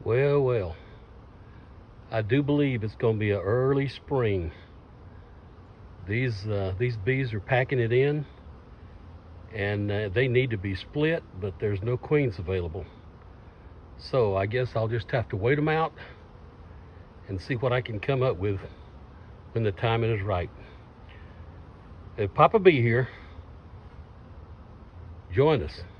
Well, well, I do believe it's going to be an early spring. These bees are packing it in, and they need to be split, but there's no queens available. So I guess I'll just have to wait them out and see what I can come up with when the timing is right. Papa Bee here. Join us.